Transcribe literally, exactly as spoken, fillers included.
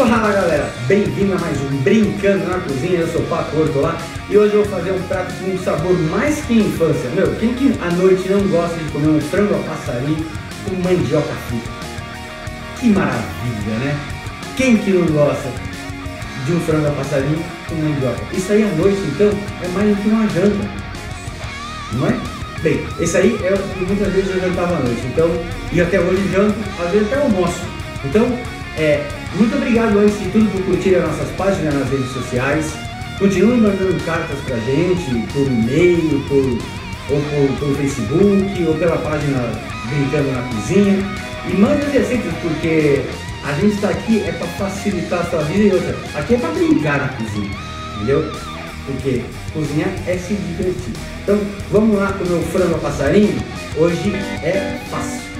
Fala galera, bem-vindo a mais um Brincando na Cozinha. Eu sou o Paco Hortolá e hoje eu vou fazer um prato com um sabor mais que infância. Meu, quem que à noite não gosta de comer um frango a passarinho com mandioca frita? Que maravilha, né? Quem que não gosta de um frango a passarinho com mandioca? Isso aí à noite, então, é mais do que uma janta, não é? Bem, esse aí é o que muitas vezes eu jantava à noite, então, e até hoje janto, às vezes até almoço. Então, é, muito obrigado antes de tudo por curtir as nossas páginas nas redes sociais. Continue mandando cartas pra gente, por e-mail, por, ou por, pelo Facebook, ou pela página Brincando na Cozinha. E mande as receitas, porque a gente está aqui é para facilitar a sua vida e outra. Aqui é para brincar na cozinha, entendeu? Porque cozinhar é se divertir. Então, vamos lá comer o frango a passarinho? Hoje é fácil.